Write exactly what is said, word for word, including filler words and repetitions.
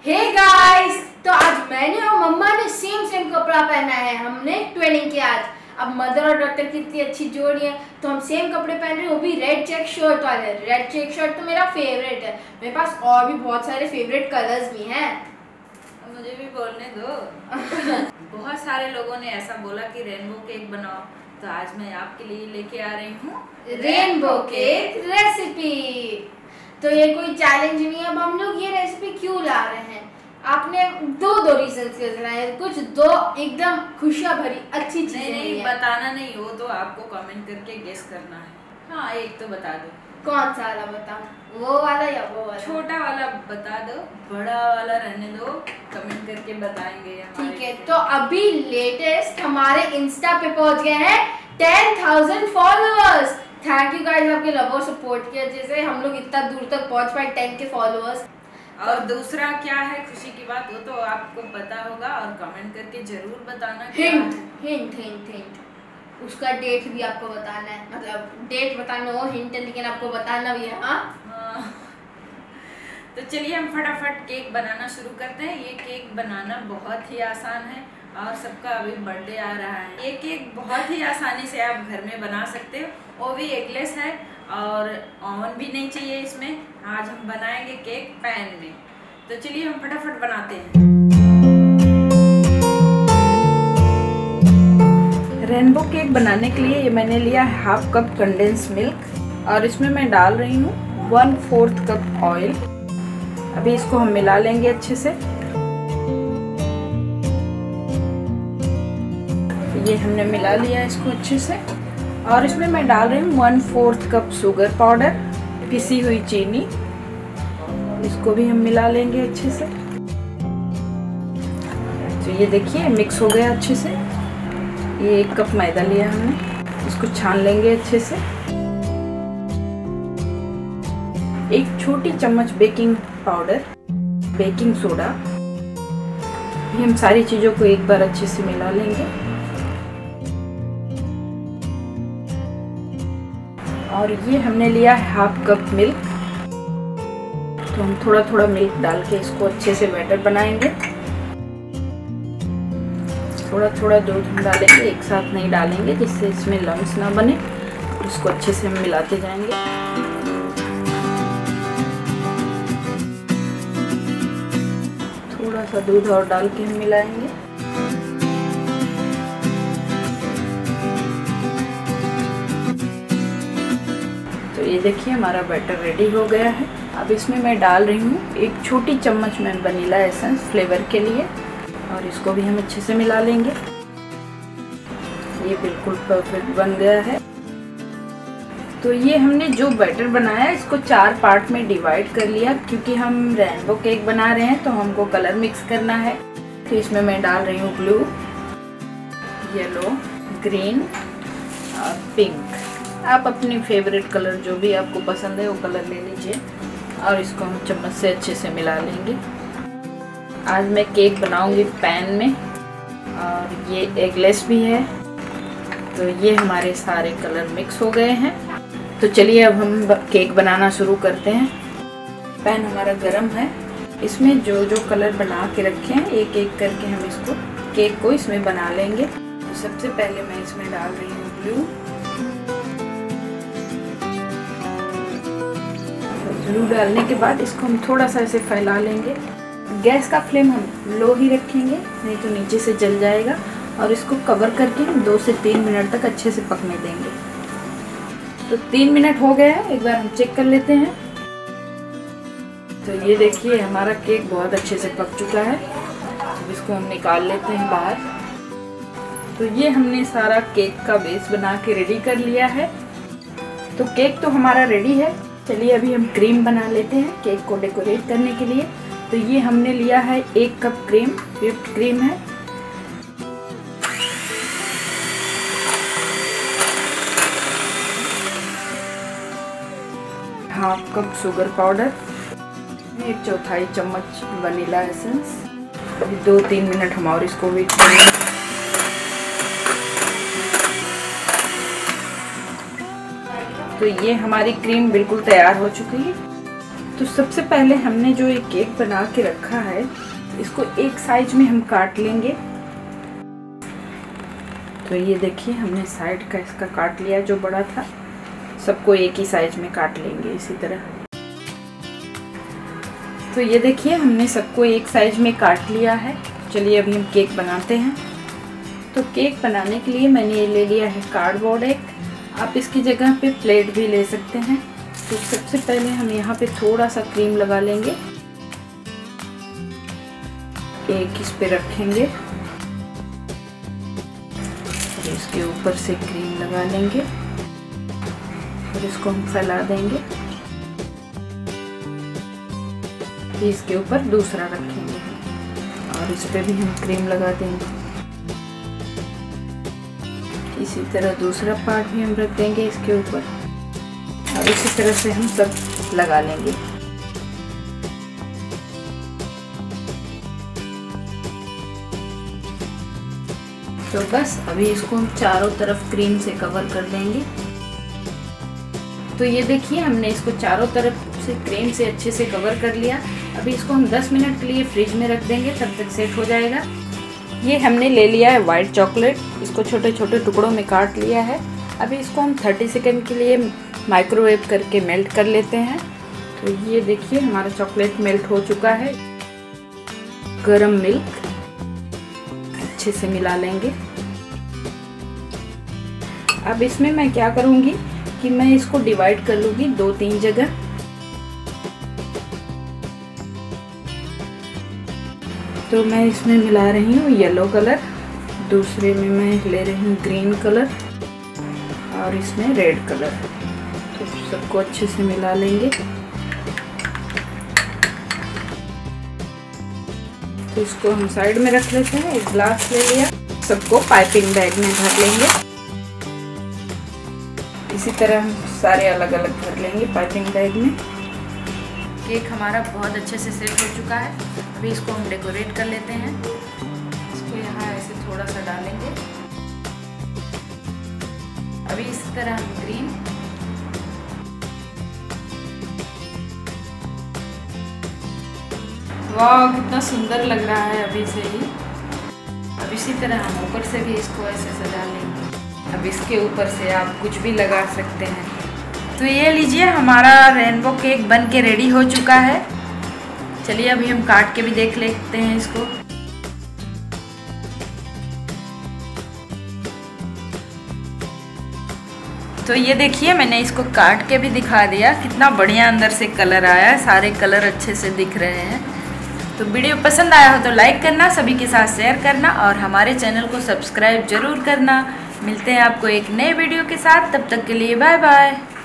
Hey guys, तो आज मैंने और मम्मा ने सेम सेम कपड़ा पहना है। हमने ट्विनिंग किया आज। अब मदर और डॉटर की इतनी अच्छी जोड़ी है तो हम सेम कपड़े पहन रहे हैं, वो भी रेड चेक शर्ट वाले। रेड चेक शर्ट तो मेरा फेवरेट है। मेरे पास और भी बहुत सारे फेवरेट कलर्स भी हैं। मुझे भी बोलने दो। बहुत सारे लोगों ने ऐसा बोला कि रेनबो केक बनाओ, तो आज मैं आपके लिए लेके आ रही हूँ रेनबो केक रेसिपी। तो ये कोई चैलेंज नहीं है। अब हम लोग ये रेसिपी क्यों ला रहे हैं, आपने दो दो रीजन से सुनाए, कुछ दो एकदम खुशियां भरी अच्छी चीजें नहीं नहीं बताना नहीं, हो तो आपको कमेंट करके गेस करना है। हाँ, एक तो बता दो। कौन सा वाला बताऊं, वो वाला या वो वाला? छोटा वाला बता दो, बड़ा वाला रहने दो, कमेंट करके बताएंगे। ठीक है, तो अभी लेटेस्ट हमारे इंस्टा पे पहुंच गए हैं ten thousand followers. Thank you guys, आपके लव और सपोर्ट की वजह से हम लोग इतना दूर तक पहुंच पाए, टेन के फॉलोअर्स। और दूसरा क्या है खुशी की बात, वो तो आपको पता होगा और कमेंट करके जरूर बताना। हिंट हिंट हिंट हिंट उसका डेट भी आपको बताना है, मतलब डेट बताना हो हिंट, लेकिन आपको बताना भी है। हाँ, तो चलिए हम फटाफट केक बनाना शुरू करते हैं। ये केक बनाना बहुत ही आसान है और सबका अभी बर्थडे आ रहा है। ये केक बहुत ही आसानी से आप घर में बना सकते हो, वो भी एगलेस है और ओवन भी नहीं चाहिए इसमें। आज हम बनाएंगे केक पैन में, तो चलिए हम फटाफट बनाते हैं। रेनबो केक बनाने के लिए ये मैंने लिया है हाफ कप कंडेंस मिल्क और इसमें मैं डाल रही हूँ वन फोर्थ कप ऑयल। अभी इसको हम मिला लेंगे अच्छे से। ये हमने मिला लिया इसको अच्छे से और इसमें मैं डाल रही हूँ one fourth cup sugar powder, पिसी हुई चीनी। इसको भी हम मिला लेंगे अच्छे से। तो ये देखिए मिक्स हो गया अच्छे से। ये एक कप मैदा लिया हमने, इसको छान लेंगे अच्छे से। एक छोटी चम्मच बेकिंग पाउडर, बेकिंग सोडा। ये हम सारी चीज़ों को एक बार अच्छे से मिला लेंगे। और ये हमने लिया है हाफ कप मिल्क, तो हम थोड़ा थोड़ा मिल्क डाल के इसको अच्छे से बैटर बनाएंगे। थोड़ा थोड़ा दूध हम डालेंगे, एक साथ नहीं डालेंगे जिससे इसमें लम्स ना बने। इसको अच्छे से हम मिलाते जाएंगे। थोड़ा सा दूध और डाल के हम मिलाएंगे। तो ये देखिए हमारा बैटर रेडी हो गया है। अब इसमें मैं डाल रही हूँ एक छोटी चम्मच में वनीला एसेंस फ्लेवर के लिए और इसको भी हम अच्छे से मिला लेंगे। ये बिल्कुल परफेक्ट बन गया है। तो ये हमने जो बैटर बनाया इसको चार पार्ट में डिवाइड कर लिया, क्योंकि हम रेनबो केक बना रहे हैं तो हमको कलर मिक्स करना है। तो इसमें मैं डाल रही हूँ ब्लू, येलो, ग्रीन और पिंक। आप अपनी फेवरेट कलर जो भी आपको पसंद है वो कलर ले लीजिए और इसको हम चम्मच से अच्छे से मिला लेंगे। आज मैं केक बनाऊंगी पैन में और ये एगलेस भी है। तो ये हमारे सारे कलर मिक्स हो गए हैं। तो चलिए अब हम केक बनाना शुरू करते हैं। पैन हमारा गरम है, इसमें जो जो कलर बना के रखे हैं एक एक करके हम इसको केक को इसमें बना लेंगे। तो सबसे पहले मैं इसमें डाल रही हूँ ब्लू। ब्लू डालने के बाद इसको हम थोड़ा सा ऐसे फैला लेंगे। गैस का फ्लेम हम लो ही रखेंगे, नहीं तो नीचे से जल जाएगा। और इसको कवर करके हम दो से तीन मिनट तक अच्छे से पकने देंगे। तो तीन मिनट हो गया है, एक बार हम चेक कर लेते हैं। तो ये देखिए हमारा केक बहुत अच्छे से पक चुका है। अब इसको हम निकाल लेते हैं बाहर। तो ये हमने सारा केक का बेस बना के रेडी कर लिया है। तो केक तो हमारा रेडी है। चलिए अभी हम क्रीम बना लेते हैं केक को डेकोरेट करने के लिए। तो ये हमने लिया है एक कप क्रीम, व्हिप्ड क्रीम है। हाफ कप शुगर पाउडर, एक चौथाई चम्मच वनीला एसेंस। अभी दो तीन मिनट हम और इसको वेट करेंगे। तो ये हमारी क्रीम बिल्कुल तैयार हो चुकी है। तो सबसे पहले हमने जो ये केक बना के रखा है इसको एक साइज में हम काट लेंगे। तो ये देखिए हमने साइड का इसका काट लिया जो बड़ा था, सबको एक ही साइज में काट लेंगे इसी तरह। तो ये देखिए हमने सबको एक साइज में काट लिया है। चलिए अभी हम केक बनाते हैं। तो केक बनाने के लिए मैंने ये ले लिया है कार्डबोर्ड एक, आप इसकी जगह पे प्लेट भी ले सकते हैं। तो सबसे पहले हम यहाँ पे थोड़ा सा क्रीम लगा लेंगे, एक इस पे रखेंगे और इसके ऊपर से क्रीम लगा लेंगे और इसको हम फैला देंगे। इसके ऊपर दूसरा रखेंगे और इस पे भी हम क्रीम लगा देंगे। इसी तरह दूसरा पार्ट भी हम रख देंगे इसके ऊपर और इसी तरह से हम सब लगा लेंगे। तो बस अभी इसको हम चारों तरफ क्रीम से कवर कर देंगे। तो ये देखिए हमने इसको चारों तरफ से क्रीम से अच्छे से कवर कर लिया। अभी इसको हम दस मिनट के लिए फ्रिज में रख देंगे, तब तक सेट हो जाएगा। ये हमने ले लिया है वाइट चॉकलेट, इसको छोटे छोटे टुकड़ों में काट लिया है। अभी इसको हम तीस सेकंड के लिए माइक्रोवेव करके मेल्ट कर लेते हैं। तो ये देखिए हमारा चॉकलेट मेल्ट हो चुका है। गरम मिल्क अच्छे से मिला लेंगे। अब इसमें मैं क्या करूँगी कि मैं इसको डिवाइड कर लूँगी दो तीन जगह। तो मैं इसमें मिला रही हूँ येलो कलर, दूसरे में मैं ले रही हूँ ग्रीन कलर और इसमें रेड कलर। तो सबको अच्छे से मिला लेंगे। तो इसको हम साइड में रख लेते हैं। एक ग्लास ले लिया, सबको पाइपिंग बैग में भर लेंगे। इसी तरह हम सारे अलग अलग भर लेंगे पाइपिंग बैग में। केक हमारा बहुत अच्छे से सेट हो चुका है। अभी इसको हम डेकोरेट कर लेते हैं। इसको यहाँ ऐसे थोड़ा सा डालेंगे। अभी इसी तरह हम ग्रीन, वाह कितना सुंदर लग रहा है अभी से ही। अब इसी तरह हम ऊपर से भी इसको ऐसे सजा लेंगे। अब इसके ऊपर से आप कुछ भी लगा सकते हैं। तो ये लीजिए हमारा रेनबो केक बन के रेडी हो चुका है। चलिए अभी हम काट के भी देख लेते हैं इसको। तो ये देखिए मैंने इसको काट के भी दिखा दिया, कितना बढ़िया अंदर से कलर आया है, सारे कलर अच्छे से दिख रहे हैं। तो वीडियो पसंद आया हो तो लाइक करना, सभी के साथ शेयर करना और हमारे चैनल को सब्सक्राइब जरूर करना। मिलते हैं आपको एक नए वीडियो के साथ, तब तक के लिए बाय बाय।